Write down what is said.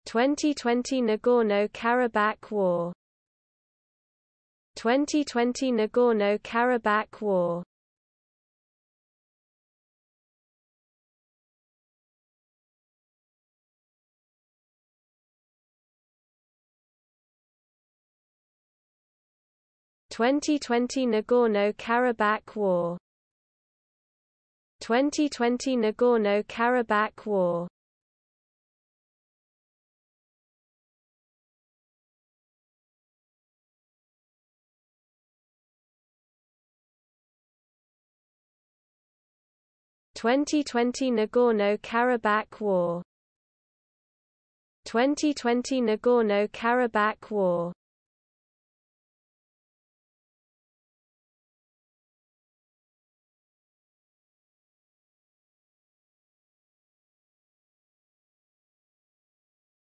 2020 Nagorno-Karabakh War. 2020 Nagorno-Karabakh War. 2020 Nagorno-Karabakh War. 2020 Nagorno-Karabakh War. 2020 Nagorno-Karabakh War. 2020 Nagorno-Karabakh War.